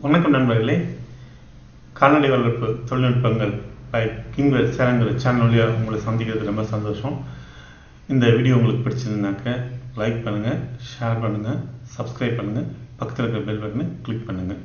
வணக்கம் நண்பர்களே. கால்நடை வளர்ப்பு தொழில்நுட்பங்கள் பை கிங்வேல் சேலங்கள் சேனல் வழியாக உங்களை சந்திக்கிறது ரொம்ப சந்தோஷம். இந்த வீடியோ உங்களுக்கு பிடிச்சிருந்தாக்க லைக் பண்ணுங்கள், ஷேர் பண்ணுங்கள், சப்ஸ்கிரைப் பண்ணுங்கள், பக்கத்தில் இருக்கிற பெல் பட்டனை கிளிக் பண்ணுங்கள்.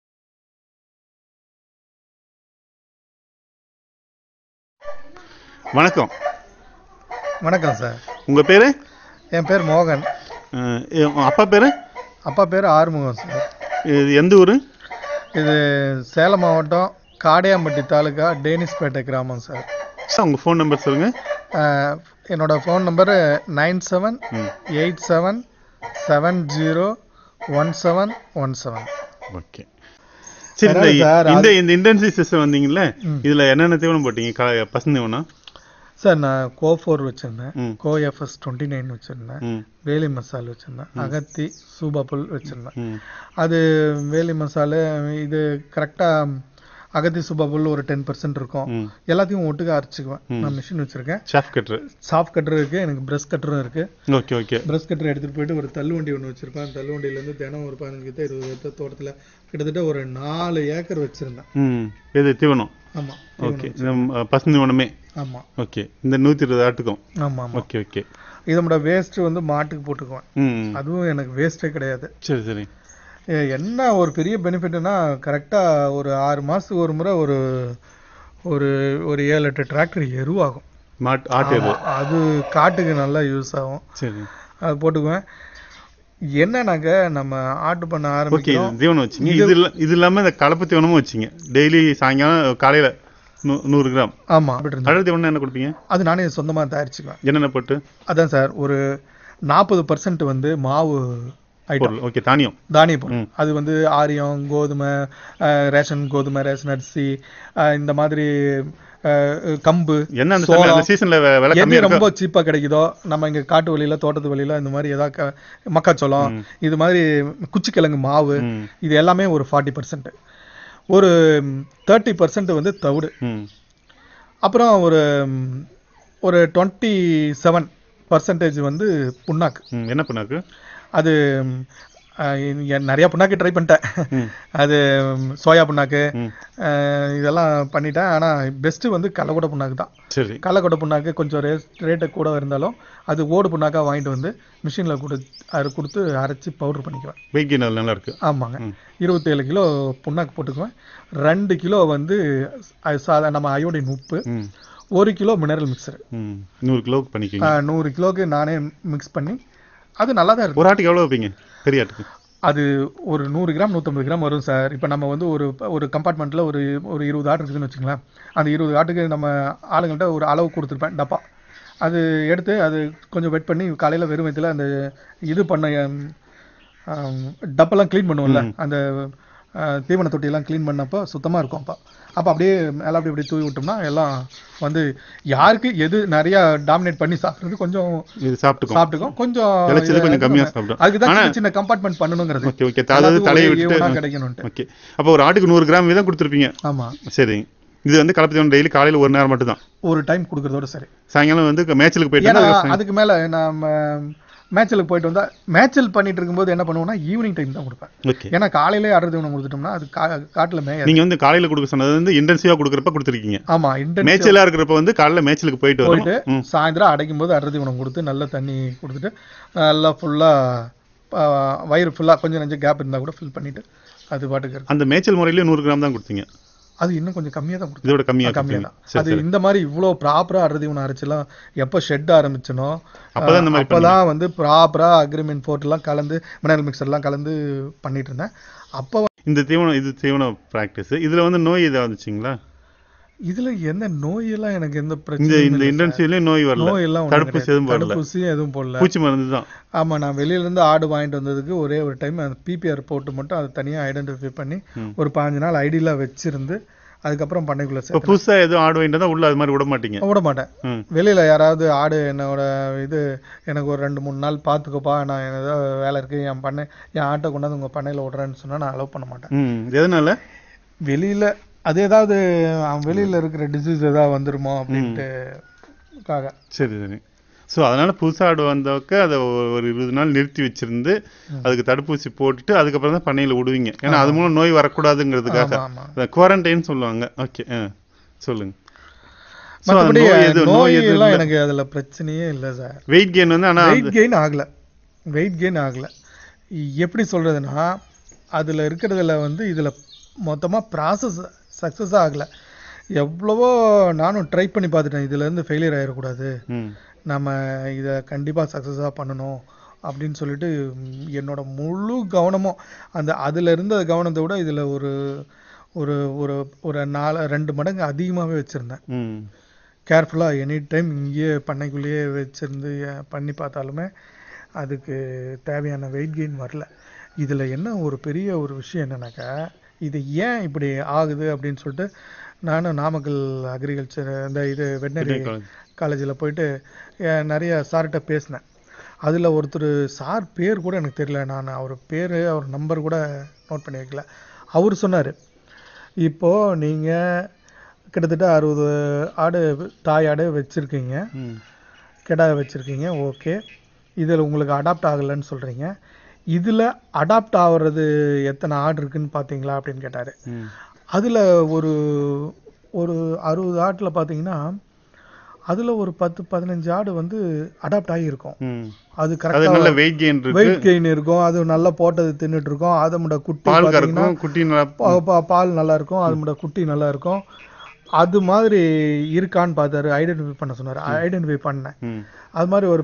வணக்கம். வணக்கம் சார். உங்கள் பேர்? என் பேர் மோகன். அப்பா பேர்? அப்பா பேர் ஆறுமுகம் சார். இது எந்த ஊர்? இது சேலம் மாவட்டம் காடையாம்பட்டி தாலுக்கா டேனிஸ்பேட்டை கிராமம் சார். சார் உங்கள் ஃபோன் நம்பர் சொல்லுங்கள். என்னோட ஃபோன் நம்பரு 9787701717. ஓகே. சரி, இந்த இன்டென்சிவ் சிஸ்டம் வந்தீங்கல்ல, இதில் என்னென்ன தீவனம் போட்டீங்க? பசு தீவனம் சார். நான் கோ4 வச்சுருந்தேன், கோஎஃப்எஸ் 29 வச்சுருந்தேன், வேலி மசால் வச்சுருந்தேன், அகத்தி சூபாப்புல் வச்சுருந்தேன். அது வேலி மசாலு இது கரெக்டாக அகத்தி சூபாப்புல் ஒரு 10% இருக்கும். எல்லாத்தையும் ஒட்டுக்க அரைச்சிக்குவேன். நான் மிஷின் வச்சுருக்கேன். சாஃப்ட் கட்டர் இருக்குது, எனக்கு ப்ரஷ் கட்டரும் இருக்குது. Okay okay. ப்ரஷ் கட்டர் எடுத்துகிட்டு போயிட்டு ஒரு தள்ளுவண்டி ஒன்று வச்சுருப்பேன். அந்த தள்ளுவண்டியிலேருந்து தினம் ஒரு 15 20 தோட்டத்தில் கிட்டத்தட்ட ஒரு 4 ஏக்கர் வச்சுருந்தேன். இது தீவனம்? ஆமாம். ஓகே. பசு தீவனமே? ஆமாம். ஓகே. இந்த 120 ஆட்டுக்கும்? ஆமாம். Okay okay. இதோட வேஸ்ட்டு வந்து மாட்டுக்கு போட்டுக்குவேன். அதுவும் எனக்கு வேஸ்ட்டே கிடையாது. சரி சரி. என்ன ஒரு பெரிய பெனிஃபிட்னா, கரெக்டாக ஒரு 6 மாதத்துக்கு ஒரு முறை ஒரு ஒரு ஒரு 7-8 டிராக்டர் எருவாகும். ஆட்டு எரு. அது காட்டுக்கு நல்லா யூஸ் ஆகும். சரி. அது போட்டுக்குவேன். என்னன்னாக்க நம்ம ஆட்டு பண்ண ஆரம்பிக்கிறோம். தீவனம் வச்சிங்க. இது இல்லாமல் இந்த கலப்பு தீவனமும் வச்சிங்க. டெய்லி சாயங்காலம் காலையில் 100 கிராம். ஆமாம். கடல் தீவனம் என்ன கொடுப்பீங்க? அது நானே சொந்தமாக தயாரிச்சுக்குவேன். என்னென்ன போட்டு? அதான் சார், ஒரு 40% வந்து மாவு ஐட்டம். ஓகே. தானிய பொருள். அது வந்து ஆரியம், கோதுமை, ரேஷன் கோதுமை, ரேஷன் அரிசி, இந்த மாதிரி கம்பு, எது ரொம்ப சீப்பா கிடைக்குதோ, நம்ம இங்க காட்டு வழியில தோட்டத்து வழியில இந்த மாதிரி ஏதாவது மக்காச்சோளம், இது மாதிரி குச்சிக்கிழங்கு மாவு, இது எல்லாமே ஒரு 40%. ஒரு 30% வந்து தவிடு. அப்புறம் ஒரு 27% வந்து புண்ணாக்கு. என்ன புண்ணாக்கு? அது நிறைய புண்ணாக்கு ட்ரை பண்ணிட்டேன். அது சோயா புண்ணாக்கு இதெல்லாம் பண்ணிட்டேன். ஆனால் பெஸ்ட்டு வந்து கடலக்கொட்டை புண்ணாக்கு தான். சரி. கடலக்கொட்டை புண்ணாக்கு கொஞ்சம் ரேட்டு கூட இருந்தாலும் அது ஓடு புண்ணாக்காக வாங்கிட்டு வந்து மிஷினில் கொடுத்து அரைச்சி பவுடர் பண்ணிக்குவேன். வெயிட் நல்லா இருக்கு. ஆமாங்க. 27 கிலோ புண்ணாக்கு போட்டுக்குவேன். 2 கிலோ வந்து நம்ம அயோடின் உப்பு, 1 கிலோ மினரல் மிக்சர். 100 கிலோக்கு பண்ணிக்குவீங்க? 100 கிலோக்கு நானே மிக்ஸ் பண்ணி அது நல்லா தான் இருக்கும். ஒரு ஆட்டுக்கு எவ்வளோ வைப்பீங்க? பெரிய ஆட்டுக்கு அது ஒரு 100 கிராம் 150 கிராம் வரும் சார். இப்போ நம்ம வந்து ஒரு கம்பார்ட்மெண்ட்டில் ஒரு 20 ஆட்டு இருக்குதுன்னு வச்சுங்களேன். அந்த 20 ஆட்டுக்கு நம்ம ஆளுங்கள்ட்ட ஒரு அளவு கொடுத்துருப்பேன், டப்பா. அது எடுத்து அது கொஞ்சம் வெட் பண்ணி காலையில் வெறும் வயிற்றுல அந்த இது பண்ண டப்பெல்லாம் க்ளீன் பண்ணுவோம்ல, அந்த தீவன தொட்டியெல்லாம் க்ளீன் பண்ணப்போ சுத்தமாக இருக்கும். அப்போ அப்படியே மேலே அப்படி தூவி விட்டோம்னா எல்லாம் வந்து யாருக்கு எது நிறையா டாமினேட் பண்ணி சாப்பிட்றது கொஞ்சம் சாப்பிட்டுக்கும், கொஞ்சம் கம்மியாக சாப்பிடும். அதுக்கு தான் சின்ன கம்பார்ட்மெண்ட் பண்ணணுங்கிறது. கிடைக்கணும். ஓகே. அப்போ ஒரு ஆட்டுக்கு 100 கிராம் வீதம் கொடுத்துருப்பீங்க? ஆமாம். சரி. இது வந்து கலப்பு தீவனம் டெய்லி காலையில் ஒரு நேரம் மட்டும் தான்? ஒரு டைம் கொடுக்குறதோட சரி. சாயங்காலம் வந்து மேய்ச்சலுக்கு போயிட்டு அதுக்கு மேலே நம்ம மேய்ச்சலுக்கு போயிட்டு வந்தால் மேய்ச்சல் பண்ணிட்டு இருக்கும்போது என்ன பண்ணுவோம்னா ஈவினிங் டைம் தான் கொடுப்பேன். ஏன்னா காலையிலே அறுதி உணவு கொடுத்துட்டோம்னா அது காட்டில் நீங்கள் வந்து காலையில் கொடுக்க சொன்னது வந்து இன்டென்சிவாக கொடுக்குறப்ப கொடுத்துருக்கீங்க? ஆமாம். மேய்ச்சலாக இருக்கிறப்ப வந்து காலையில் மேய்ச்சலுக்கு போயிட்டு சாயந்தரம் அடைக்கும் போது அறுதி உணவு கொடுத்து நல்ல தண்ணி கொடுத்துட்டு நல்லா ஃபுல்லாக வயிறு ஃபுல்லாக கொஞ்சம் நஞ்சம் கேப் இருந்தால் கூட ஃபில் பண்ணிவிட்டு அது பாட்டுக்கு. அந்த மேய்ச்சல் முறையிலே 100 கிராம் தான் கொடுத்தீங்க? அது இன்னும் கொஞ்சம் கம்மியாக தான் கொடுக்கும். இதோட கம்மியாக தான். அது இந்த மாதிரி இவ்வளோ ப்ராப்பராக அறுதி உணவு அரைச்செல்லாம் எப்போ ஷெட் ஆரம்பிச்சனோ அப்போதான் வந்து ப்ராப்பராக அக்ரிமெண்ட் போட்டுலாம் கலந்து மினரல் மிக்சர்லாம் கலந்து பண்ணிட்டு இருந்தேன். அப்போ இந்த தீவன ப்ராக்டிஸ் இதில் வந்து நோய் எதாவது வந்துச்சுங்களா? இதில் எந்த நோயெல்லாம் எனக்கு எந்த பிரச்சனை இந்த இன்டென்சிவ்லேயும் நோய் வரல? நோயெல்லாம் தடுப்பூசியும் எதுவும் போடல. பூச்சி மருந்து தான்? ஆமாம். நான் வெளியிலேருந்து ஆடு வாங்கிட்டு வந்ததுக்கு ஒரே ஒரு டைம் அந்த பிபிஆர் போட்டு மட்டும் அதை தனியாக ஐடென்டிஃபை பண்ணி ஒரு 15 நாள் ஐடியில் வச்சிருந்து அதுக்கப்புறம் பண்ணைக்குள்ள சேர்த்து. புதுசாக எதுவும் ஆடு வாங்கிட்டு தான் உள்ள அது மாதிரி விட மாட்டேன். வெளியில் யாராவது ஆடு என்னோட எனக்கு ஒரு 2-3 நாள் பார்த்துக்கோப்பா, நான் ஏதோ வேலை இருக்குது, என் ஆட்டை கொண்டாந்து உங்கள் பண்ணையில் விட்றேன்னு சொன்னால் நான் அலோவ் பண்ண மாட்டேன். எதனால? வெளியில் அது ஏதாவது வெளியில் இருக்கிற டிசீஸ் ஏதாவது வந்துருமோ அப்படின்ட்டு. சரி சரி. ஸோ அதனால புதுசாக ஆடு வந்தவக்க அதை ஒரு 20 நாள் நிறுத்தி வச்சிருந்து அதுக்கு தடுப்பூசி போட்டுட்டு அதுக்கப்புறம் தான் பண்ணையில் விடுவீங்க. ஏன்னா அது மூலம் நோய் வரக்கூடாதுங்கிறதுக்காக குவாரண்டைன் சொல்லுவாங்க. ஓகே, சொல்லுங்க. எனக்கு அதுல பிரச்சனையே இல்லை சார். வெயிட் கெயின் வந்து ஆனால் வெயிட் கெயின் ஆகல. எப்படி சொல்றதுன்னா, அதுல இருக்கிறதுல வந்து இதுல மொத்தமா ப்ராசஸ் சக்சஸ் ஆகல. எவ்வளவோ நானும் ட்ரை பண்ணி பார்த்துட்டேன், இதுல இருந்து ஃபெயிலியர் ஆயிடக்கூடாது, நம்ம இதை கண்டிப்பா சக்சஸா பண்ணணும் அப்படின்னு சொல்லிட்டு என்னோட முழு கவனமும் அதுல இருந்த கவனத்தை விட இதுல ஒரு ஒரு ஒரு ஒரு 2 மடங்கு அதிகமாகவே வச்சிருந்தேன். கேர்ஃபுல்லாக எனி டைம் இங்கேயே பண்ணைக்குள்ளேயே வச்சிருந்து பண்ணி பார்த்தாலுமே அதுக்கு தேவையான வெயிட் கெயின் வரல. இதில் என்ன ஒரு பெரிய ஒரு விஷயம் என்னன்னாக்கா, இது ஏன் இப்படி ஆகுது அப்படின்னு சொல்லிட்டு நானும் நாமக்கல் அக்ரிகல்ச்சர் வெட்டினரி காலேஜில் போயிட்டு நிறைய சார்கிட்ட பேசினேன். அதில் ஒருத்தர் சார் பேர் கூட எனக்கு தெரியல, நான் அவர் பேர் அவர் நம்பர் கூட நோட் பண்ணி வைக்கல. அவர் சொன்னார், இப்போது நீங்கள் கிட்டத்தட்ட 60 ஆடு தாய் ஆடு வச்சுருக்கீங்க, கிடா வச்சுருக்கீங்க, ஓகே. இதில் உங்களுக்கு அடாப்ட் ஆகலைன்னு சொல்கிறீங்க, இதில் அடாப்ட் ஆகிறது எத்தனை ஆடு இருக்குன்னு பார்த்தீங்களா அப்படின்னு கேட்டார். அதில் ஒரு 60 ஆட்டில் பார்த்தீங்கன்னா அதில் ஒரு 10-15 ஆடு வந்து அடாப்ட் ஆகியிருக்கும். அது கரெக்டாக வெயிட் கெயின் இருக்கும், அது நல்லா போட்டது தின்னுட்டு இருக்கும். அதோட குட்டி பார்த்தீங்கன்னா பால் நல்லா இருக்கும், அதோட குட்டி நல்லா இருக்கும். அது மாதிரி இருக்கான்னு பார்த்தாரு, ஐடென்டிஃபை பண்ண சொன்னார். ஐடென்டிஃபை பண்ணேன். அது மாதிரி ஒரு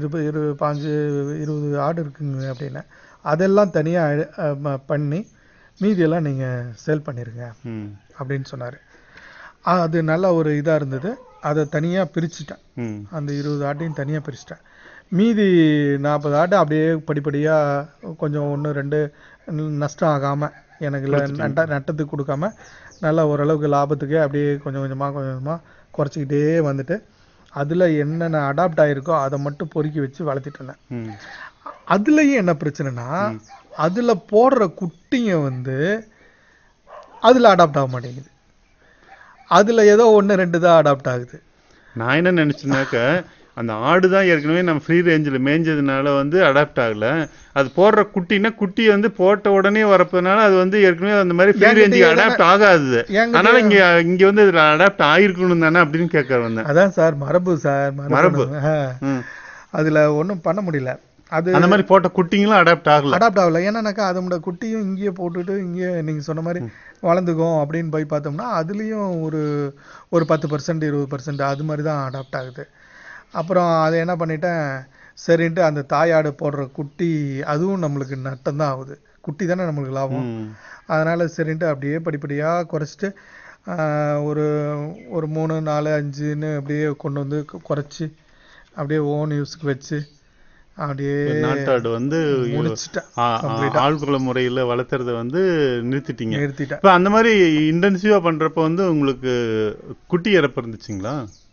15-20 ஆடு இருக்குங்க அப்படின்னு. அதெல்லாம் தனியாக பண்ணி மீதியெல்லாம் நீங்கள் சேல் பண்ணிடுங்க அப்படின்னு சொன்னார். அது நல்ல ஒரு இதாக இருந்தது. அதை தனியாக பிரிச்சுட்டேன், அந்த 20 ஆட்டையும் தனியாக பிரிச்சுட்டேன். மீதி 40 ஆட்டை அப்படியே படிப்படியாக கொஞ்சம் 1-2 நஷ்டம் ஆகாமல், எனக்கு நட்டத்துக்கு கொடுக்காம நல்லா ஓரளவுக்கு லாபத்துக்கு அப்படியே கொஞ்சம் கொஞ்சமாக குறைச்சிக்கிட்டே வந்துட்டு அதில் என்னென்ன அடாப்ட் ஆகிருக்கோ அதை மட்டும் பொறுக்கி வச்சு வளர்த்திட்டு இருந்தேன். அதுலேயும் என்ன பிரச்சனைனா, அதில் போடுற குட்டிங்க வந்து அதில் அடாப்ட் ஆக மாட்டேங்குது. அதில் ஏதோ 1-2 தான் அடாப்ட் ஆகுது. நான் என்ன நினச்சேன்னாக்க, அந்த ஆடு தான் ஏற்கனவே நம்ம ஃப்ரீ ரேஞ்சில் மேய்ஞ்சதுனால வந்து அடாப்ட் ஆகலை. அது போடுற குட்டின்னா குட்டி வந்து போட்ட உடனே வரப்போனால அது வந்து ஏற்கனவே அந்த மாதிரி ஃப்ரீ ரேஞ்சுக்கு அடாப்ட் ஆகாது. அதனால இங்கே வந்து இதில் அடாப்ட் ஆகிருக்கணும் தானே அப்படின்னு கேட்க வந்தேன். அதான் சார், மரபு அதில் ஒன்றும் பண்ண முடியல. அது அந்த மாதிரி போட்ட குட்டிங்களும் அடாப்ட் ஆகல. ஏன்னாக்கா அதோட குட்டியும் இங்கேயே போட்டுட்டு இங்கேயே நீங்கள் சொன்ன மாதிரி வளர்ந்துக்கும் அப்படின்னு போய் பார்த்தோம்னா அதுலேயும் ஒரு 10% 20% அது மாதிரி தான் அடாப்ட் ஆகுது. அப்புறம் அதை என்ன பண்ணிட்டேன், சரின்ட்டு அந்த தாயாடு போடுற குட்டி அதுவும் நம்மளுக்கு நட்டம் தான் ஆகுது, குட்டி தானே நம்மளுக்கு லாபம். அதனால் சரின்ட்டு அப்படியே படிப்படியாக குறைச்சிட்டு ஒரு 3, 4, 5ன்னு அப்படியே கொண்டு வந்து குறைச்சி அப்படியே ஓன் யூஸுக்கு வச்சு அப்படியே நாட்டாடு வந்து ஆழ்குள முறையில் வளர்த்துறத வந்து நிறுத்திட்டேன். இப்போ அந்த மாதிரி இன்டென்சிவா பண்றப்ப வந்து உங்களுக்கு குட்டி இறப்பு இருந்துச்சுங்களா?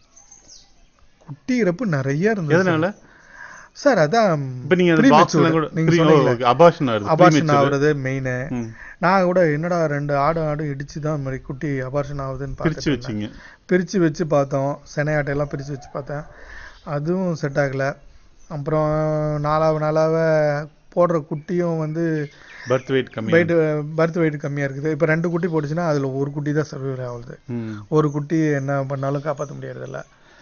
குட்டி இறப்பு நிறைய இருந்தது. எதனால சார்? அதான் இப்போ நீங்க அபார்ஷன் ஆகுறது மெயின். நான் கூட என்னடா 2 ஆடு இடிச்சு தான் இந்த மாதிரி குட்டி அபார்ஷன் ஆகுதுன்னு பிரிச்சு வச்சு பார்த்தோம். செனையாட்டையெல்லாம் பிரிச்சு வச்சு பார்த்தேன், அதுவும் செட் ஆகலை. அப்புறம் நாளாவ போடுற குட்டியும் வந்து பர்த் வெயிட் கம்மியாக இருக்குது. இப்போ 2 குட்டி போட்டுச்சுன்னா அதில் ஒரு குட்டி தான் சர்வைவ் ஆகுது, ஒரு குட்டி என்ன பண்ணாலும் காப்பாற்ற முடியறதில்ல.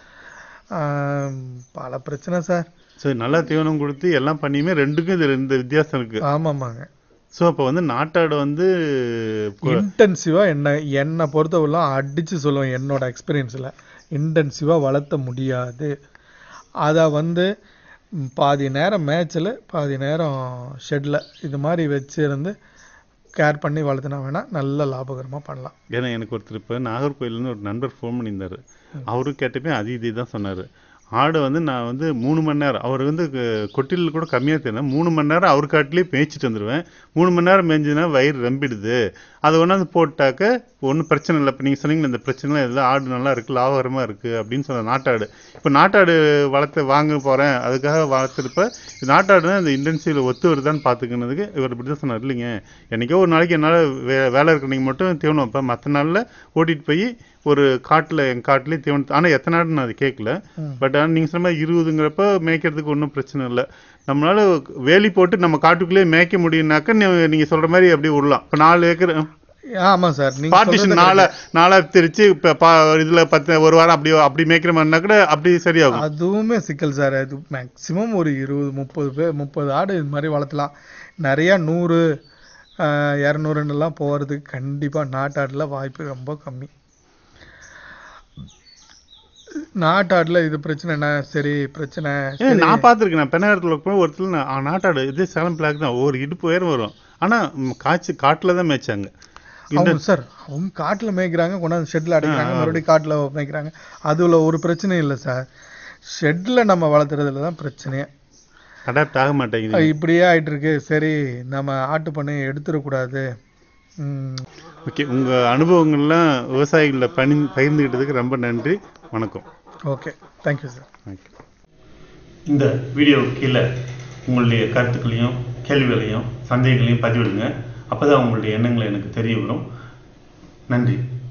பல பிரச்சனை சார். சரி, நல்லா தீவனம் கொடுத்து எல்லாம் பண்ணியுமே 2க்கும் இதில் இந்த வித்தியாசம் இருக்குது. ஆமாம்மாங்க. ஸோ அப்போ வந்து நாட்டாடு வந்து இன்டென்சிவாக என்னை பொறுத்தவரை அடித்து சொல்லுவேன், என்னோட எக்ஸ்பீரியன்ஸில் இன்டென்சிவாக வளர்த்த முடியாது. அதை வந்து பாதி நேரம் மேட்சில் பாதி நேரம் ஷெட்டில் இது மாதிரி வச்சுருந்து கேர் பண்ணி வளர்த்துனா வேணால் நல்ல லாபகரமாக பண்ணலாம். ஏன்னா எனக்கு ஒருத்தர் இப்போ நாகர்கோயிலேருந்து ஒரு நண்பர் ஃபோன் பண்ணியிருந்தார். அவரும் கேட்டப்பே இதே தான் சொன்னார். ஆடு வந்து நான் வந்து 3 மணி நேரம், அவர் வந்து கொட்டில் கூட கம்மியாக தெரியும், 3 மணி நேரம் அவர் காட்டிலே மேய்ச்சிட்டு வந்துடுவேன். 3 மணி நேரம் மேய்ஞ்சுன்னா வயிறு ரம்பிடுது, அதை ஒன்றாந்து போட்டாக்க ஒன்றும் பிரச்சனை இல்லை. இப்போ நீங்கள் சொன்னீங்களா இந்த பிரச்சனைலாம் எல்லாம் ஆடு நல்லா இருக்குது, லாபகரமாக இருக்குது அப்படின்னு சொன்ன நாட்டாடு. இப்போ நாட்டாடு வாங்க போகிறேன், அதுக்காக வளர்த்துருப்ப நாட்டாடுனா இந்த இன்டென்சிவில் ஒத்து வருதான்னு பார்த்துக்கினதுக்கு இவர் இப்படி தான் சொன்னார். இல்லைங்க, என்றைக்கோ ஒரு நாளைக்கு என்னால் வேலை இருக்கிற நீங்கள் மட்டும் தீவனம் வைப்பேன், மற்ற நாளில் ஓட்டிகிட்டு போய் ஒரு காட்டில் எங்கள் காட்டிலே தீவனம், ஆனால் எத்தனை ஆடு நான் அது கேட்கல. பட் ஆனால் நீங்கள் சொன்ன மாதிரி 20ங்கிறப்ப மேய்க்கிறதுக்கு ஒன்றும் பிரச்சனை இல்லை. நம்மளால வேலி போட்டு நம்ம காட்டுக்குள்ளேயே மேய்க்க முடியும்னாக்கா நீங்கள் சொல்கிற மாதிரி அப்படியே விடலாம். இப்போ 4 ஏக்கர் ஆமா சார், பார்ட்டிஷன் நாளா பிரிச்சு இதுல 10 ஒரு வாரம் அப்படி மேய்க்கிற மாதிரினா கூட அப்படி சரியாகும். அதுவுமே சிக்கல் சார். அது மேக்சிமம் ஒரு 20-30 ஆடு இது மாதிரி வளர்த்தலாம். நிறைய 100 200 போறதுக்கு கண்டிப்பா நாட்டாடுல வாய்ப்பு ரொம்ப கம்மி. நாட்டாடுல இது பிரச்சனை என்ன? சரி பிரச்சனை நான் பார்த்துருக்கேன். பெண்ணாயிரத்துல போய் ஒருத்தர் நாட்டாடு இதே சேலம் பிளாக் தான், ஒரு இடுப்பு உயரம் வரும். ஆனா காட்டுல தான் மேய்ச்சாங்க சார். அவங்க காட்டுல மேய்க்கிறாங்க, கொண்டாந்து ஷெட்ல அடைக்கிறாங்க, மறுபடியும் காட்டுல மேய்க்கிறாங்க. அதுல ஒரு பிரச்சனையும் இல்லை சார். ஷெட்ல நம்ம வளர்த்துறதுல தான் பிரச்சனையே. அடாப்ட் ஆக மாட்டேங்குது. இப்படியே ஆயிட்டு இருக்கு. சரி நம்ம ஆட்டு பண்ணையை எடுத்துடக்கூடாது. ஓகே, உங்க அனுபவங்கள்லாம் விவசாயிகள பகிர்ந்துக்கிட்டதுக்கு ரொம்ப நன்றி. வணக்கம். Okay, thank you sir. தேங்க்யூ. இந்த வீடியோ கீழே உங்களுடைய கருத்துக்களையும் கேள்விகளையும் சந்தேகங்களையும் பதிவிடுங்க. அப்போ தான் உங்களுடைய எண்ணங்களை எனக்கு தெரிய வரும். நன்றி.